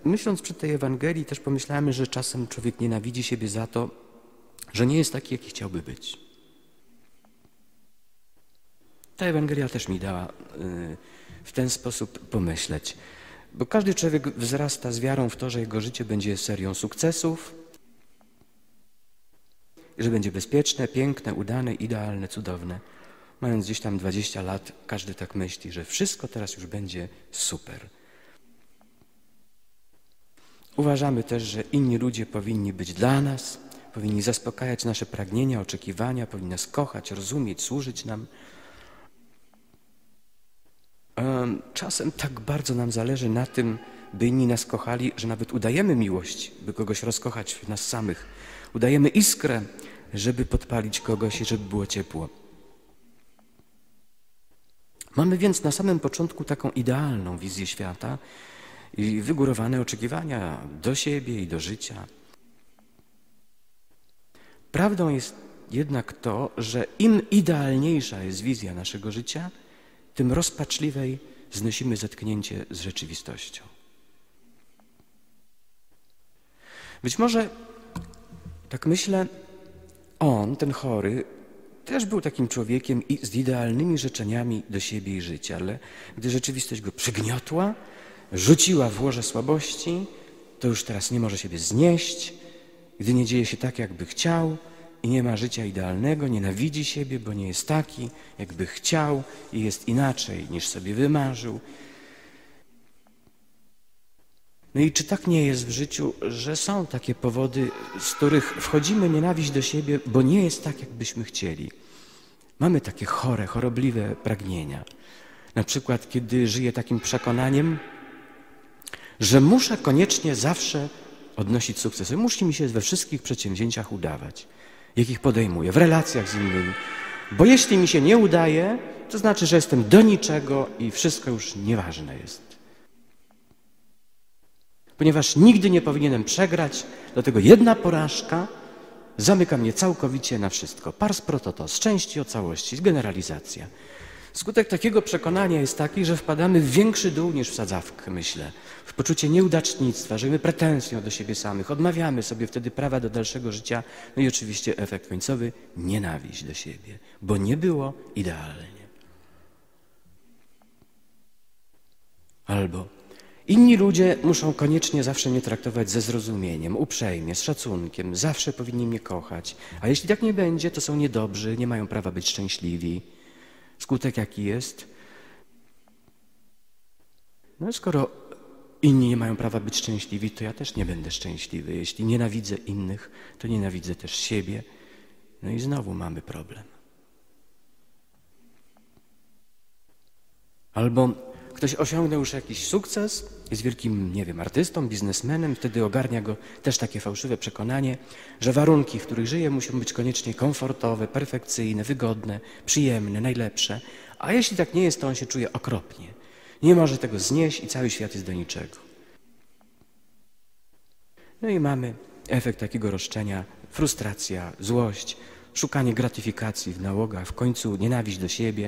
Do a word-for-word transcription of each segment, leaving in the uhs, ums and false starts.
myśląc przy tej Ewangelii też pomyślałem, że czasem człowiek nienawidzi siebie za to, że nie jest taki, jaki chciałby być. Ta Ewangelia też mi dała w ten sposób pomyśleć. Bo każdy człowiek wzrasta z wiarą w to, że jego życie będzie serią sukcesów, że będzie bezpieczne, piękne, udane, idealne, cudowne. Mając gdzieś tam dwadzieścia lat, każdy tak myśli, że wszystko teraz już będzie super. Uważamy też, że inni ludzie powinni być dla nas, powinni zaspokajać nasze pragnienia, oczekiwania, powinni nas kochać, rozumieć, służyć nam. Czasem tak bardzo nam zależy na tym, by inni nas kochali, że nawet udajemy miłość, by kogoś rozkochać w nas samych. Udajemy iskrę, żeby podpalić kogoś i żeby było ciepło. Mamy więc na samym początku taką idealną wizję świata i wygórowane oczekiwania do siebie i do życia. Prawdą jest jednak to, że im idealniejsza jest wizja naszego życia, tym rozpaczliwej znosimy zetknięcie z rzeczywistością. Być może, tak myślę, on, ten chory, też był takim człowiekiem i z idealnymi życzeniami do siebie i życia, ale gdy rzeczywistość go przygniotła, rzuciła w łoże słabości, to już teraz nie może siebie znieść, gdy nie dzieje się tak, jakby chciał i nie ma życia idealnego, nienawidzi siebie, bo nie jest taki, jakby chciał i jest inaczej, niż sobie wymarzył. No i czy tak nie jest w życiu, że są takie powody, z których wchodzimy nienawiść do siebie, bo nie jest tak, jakbyśmy chcieli. Mamy takie chore, chorobliwe pragnienia. Na przykład, kiedy żyję takim przekonaniem, że muszę koniecznie zawsze odnosić sukcesy. Musi mi się we wszystkich przedsięwzięciach udawać, jakich podejmuję, w relacjach z innymi. Bo jeśli mi się nie udaje, to znaczy, że jestem do niczego i wszystko już nieważne jest. Ponieważ nigdy nie powinienem przegrać, dlatego jedna porażka zamyka mnie całkowicie na wszystko. Pars pro toto, z części o całości, generalizacja. Skutek takiego przekonania jest taki, że wpadamy w większy dół niż w sadzawkę, myślę. W poczucie nieudacznictwa, żyjemy pretensją do siebie samych, odmawiamy sobie wtedy prawa do dalszego życia, no i oczywiście efekt końcowy, nienawiść do siebie, bo nie było idealnie. Albo inni ludzie muszą koniecznie zawsze mnie traktować ze zrozumieniem, uprzejmie, z szacunkiem, zawsze powinni mnie kochać, a jeśli tak nie będzie, to są niedobrzy, nie mają prawa być szczęśliwi. Skutek jaki jest? No skoro inni nie mają prawa być szczęśliwi, to ja też nie będę szczęśliwy. Jeśli nienawidzę innych, to nienawidzę też siebie. No i znowu mamy problem. Albo ktoś osiągnął już jakiś sukces, jest wielkim, nie wiem, artystą, biznesmenem, wtedy ogarnia go też takie fałszywe przekonanie, że warunki, w których żyje, muszą być koniecznie komfortowe, perfekcyjne, wygodne, przyjemne, najlepsze. A jeśli tak nie jest, to on się czuje okropnie. Nie może tego znieść i cały świat jest do niczego. No i mamy efekt takiego roszczenia, frustracja, złość, szukanie gratyfikacji w nałogach, w końcu nienawiść do siebie.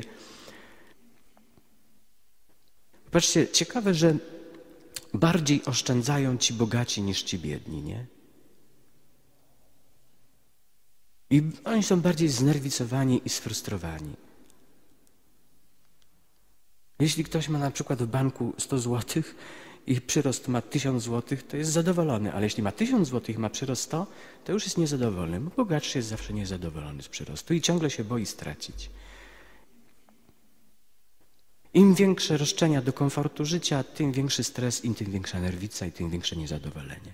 Patrzcie, ciekawe, że bardziej oszczędzają ci bogaci niż ci biedni, nie? I oni są bardziej znerwicowani i sfrustrowani. Jeśli ktoś ma na przykład w banku sto złotych i przyrost ma tysiąc złotych, to jest zadowolony, ale jeśli ma tysiąc złotych i ma przyrost sto, to już jest niezadowolony, bo bogatszy jest zawsze niezadowolony z przyrostu i ciągle się boi stracić. Im większe roszczenia do komfortu życia, tym większy stres, im tym większa nerwica i tym większe niezadowolenie.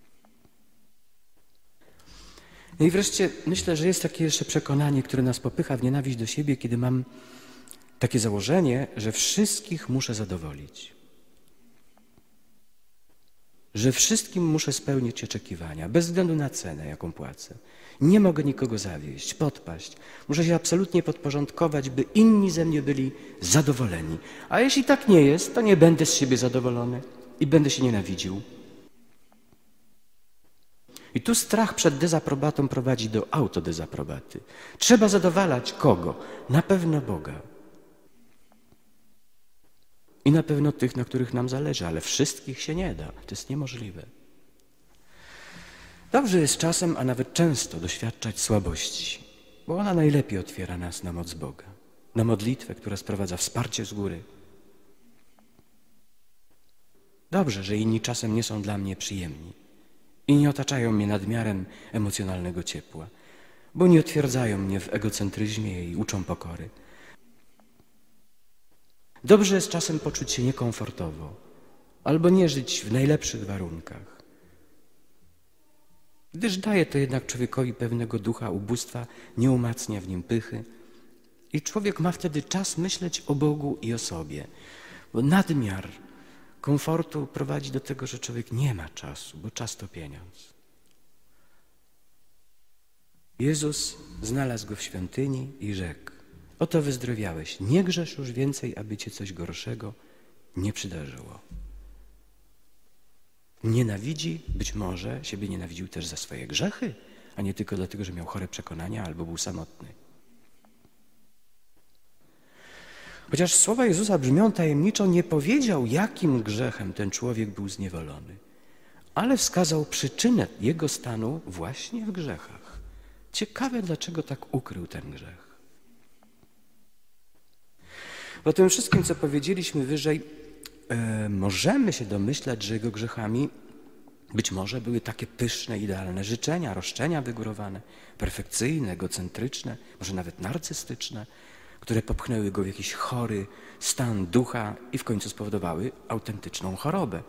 No i wreszcie myślę, że jest takie jeszcze przekonanie, które nas popycha w nienawiść do siebie, kiedy mam takie założenie, że wszystkich muszę zadowolić. Że wszystkim muszę spełnić oczekiwania, bez względu na cenę, jaką płacę. Nie mogę nikogo zawieść, podpaść. Muszę się absolutnie podporządkować, by inni ze mnie byli zadowoleni. A jeśli tak nie jest, to nie będę z siebie zadowolony i będę się nienawidził. I tu strach przed dezaprobatą prowadzi do autodezaprobaty. Trzeba zadowalać kogo? Na pewno Boga. I na pewno tych, na których nam zależy, ale wszystkich się nie da. To jest niemożliwe. Dobrze jest czasem, a nawet często doświadczać słabości, bo ona najlepiej otwiera nas na moc Boga, na modlitwę, która sprowadza wsparcie z góry. Dobrze, że inni czasem nie są dla mnie przyjemni i nie otaczają mnie nadmiarem emocjonalnego ciepła, bo nie utwierdzają mnie w egocentryzmie i uczą pokory. Dobrze jest czasem poczuć się niekomfortowo albo nie żyć w najlepszych warunkach, gdyż daje to jednak człowiekowi pewnego ducha ubóstwa, nie umacnia w nim pychy i człowiek ma wtedy czas myśleć o Bogu i o sobie, bo nadmiar komfortu prowadzi do tego, że człowiek nie ma czasu, bo czas to pieniądz. Jezus znalazł go w świątyni i rzekł: oto wyzdrowiałeś, nie grzesz już więcej, aby cię coś gorszego nie przydarzyło. Nienawidzi, być może siebie nienawidził też za swoje grzechy, a nie tylko dlatego, że miał chore przekonania albo był samotny. Chociaż słowa Jezusa brzmią tajemniczo, nie powiedział, jakim grzechem ten człowiek był zniewolony, ale wskazał przyczynę jego stanu właśnie w grzechach. Ciekawe, dlaczego tak ukrył ten grzech. Po tym wszystkim, co powiedzieliśmy wyżej, e, możemy się domyślać, że jego grzechami być może były takie pyszne, idealne życzenia, roszczenia wygórowane, perfekcyjne, egocentryczne, może nawet narcystyczne, które popchnęły go w jakiś chory stan ducha i w końcu spowodowały autentyczną chorobę.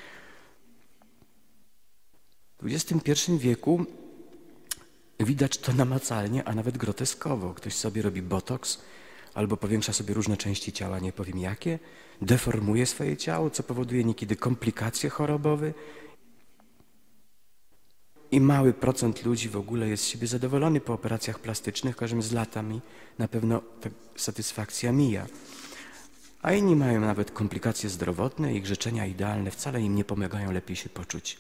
W dwudziestym pierwszym wieku widać to namacalnie, a nawet groteskowo. Ktoś sobie robi botoks albo powiększa sobie różne części ciała, nie powiem jakie, deformuje swoje ciało, co powoduje niekiedy komplikacje chorobowe i mały procent ludzi w ogóle jest z siebie zadowolony po operacjach plastycznych, każdym z latami na pewno ta satysfakcja mija. A inni mają nawet komplikacje zdrowotne, ich życzenia idealne wcale im nie pomagają lepiej się poczuć.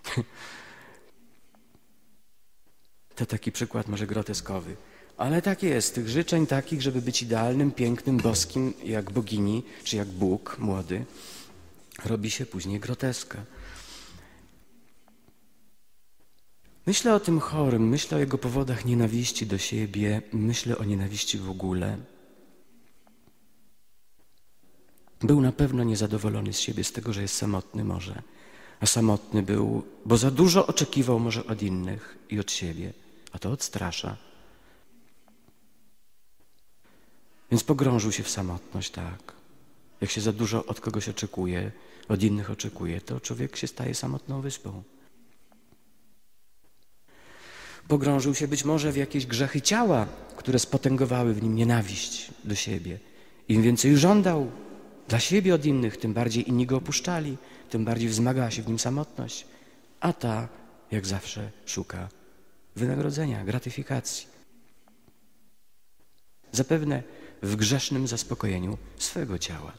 To taki przykład może groteskowy. Ale tak jest, tych życzeń takich, żeby być idealnym, pięknym, boskim, jak bogini, czy jak Bóg młody, robi się później groteska. Myślę o tym chorym, myślę o jego powodach nienawiści do siebie, myślę o nienawiści w ogóle. Był na pewno niezadowolony z siebie, z tego, że jest samotny może. A samotny był, bo za dużo oczekiwał może od innych i od siebie, a to odstrasza. Więc pogrążył się w samotność, tak. Jak się za dużo od kogoś oczekuje, od innych oczekuje, to człowiek się staje samotną wyspą. Pogrążył się być może w jakieś grzechy ciała, które spotęgowały w nim nienawiść do siebie. Im więcej żądał dla siebie od innych, tym bardziej inni go opuszczali, tym bardziej wzmagała się w nim samotność. A ta, jak zawsze, szuka wynagrodzenia, gratyfikacji. Zapewne w grzesznym zaspokojeniu swego ciała.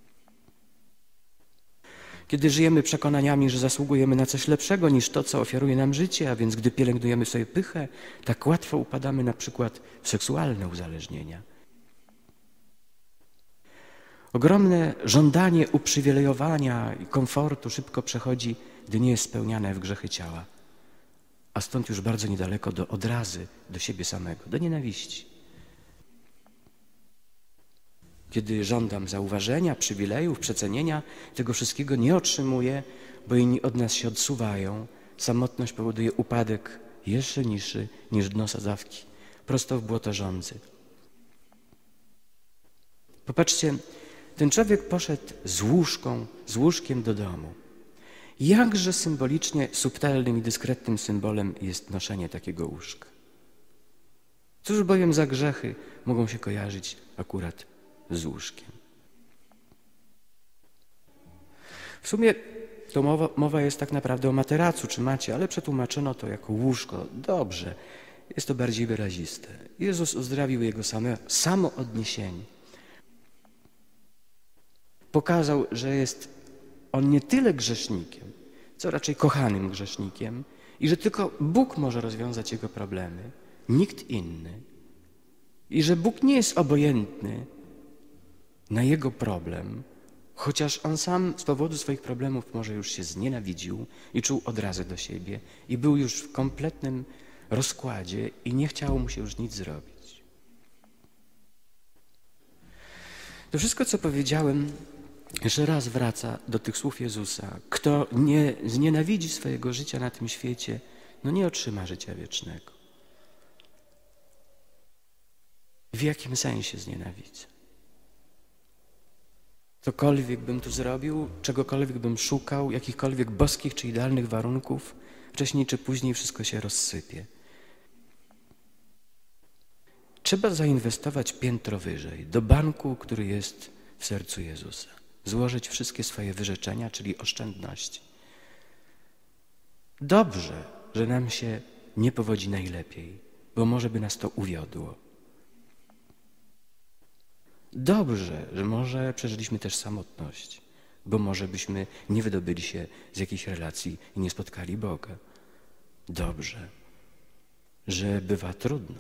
Kiedy żyjemy przekonaniami, że zasługujemy na coś lepszego niż to, co ofiaruje nam życie, a więc gdy pielęgnujemy sobie pychę, tak łatwo upadamy na przykład w seksualne uzależnienia. Ogromne żądanie uprzywilejowania i komfortu szybko przechodzi, gdy nie jest spełniane w grzechy ciała, a stąd już bardzo niedaleko do odrazy, do siebie samego, do nienawiści. Kiedy żądam zauważenia, przywilejów, przecenienia, tego wszystkiego nie otrzymuję, bo inni od nas się odsuwają. Samotność powoduje upadek jeszcze niższy niż dno sadzawki, prosto w błoto żądzy. Popatrzcie, ten człowiek poszedł z łóżką, z łóżkiem do domu. Jakże symbolicznie, subtelnym i dyskretnym symbolem jest noszenie takiego łóżka. Cóż bowiem za grzechy mogą się kojarzyć akurat z łóżkiem. W sumie to mowa, mowa jest tak naprawdę o materacu czy macie, ale przetłumaczono to jako łóżko. Dobrze, jest to bardziej wyraziste. Jezus uzdrowił jego same, samo odniesienie. Pokazał, że jest on nie tyle grzesznikiem, co raczej kochanym grzesznikiem i że tylko Bóg może rozwiązać jego problemy, nikt inny. I że Bóg nie jest obojętny na jego problem, Chociaż on sam z powodu swoich problemów może już się znienawidził i czuł odrazę do siebie i był już w kompletnym rozkładzie i nie chciało mu się już nic zrobić. To wszystko, co powiedziałem, jeszcze raz wraca do tych słów Jezusa. Kto nie znienawidzi swojego życia na tym świecie, no nie otrzyma życia wiecznego. W jakim sensie znienawidzę? Cokolwiek bym tu zrobił, czegokolwiek bym szukał, jakichkolwiek boskich czy idealnych warunków, wcześniej czy później wszystko się rozsypie. Trzeba zainwestować piętro wyżej, do banku, który jest w sercu Jezusa. Złożyć wszystkie swoje wyrzeczenia, czyli oszczędności. Dobrze, że nam się nie powodzi najlepiej, bo może by nas to uwiodło. Dobrze, że może przeżyliśmy też samotność, bo może byśmy nie wydobyli się z jakiejś relacji i nie spotkali Boga. Dobrze, że bywa trudno.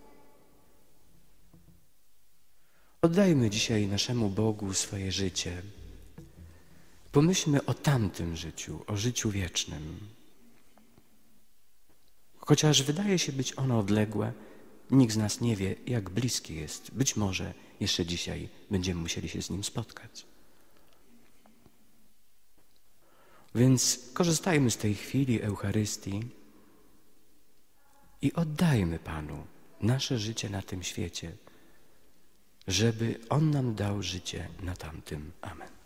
Oddajmy dzisiaj naszemu Bogu swoje życie. Pomyślmy o tamtym życiu, o życiu wiecznym. Chociaż wydaje się być ono odległe, nikt z nas nie wie, jak bliskie jest. Być może jeszcze dzisiaj będziemy musieli się z nim spotkać. Więc korzystajmy z tej chwili Eucharystii i oddajmy Panu nasze życie na tym świecie, żeby On nam dał życie na tamtym. Amen.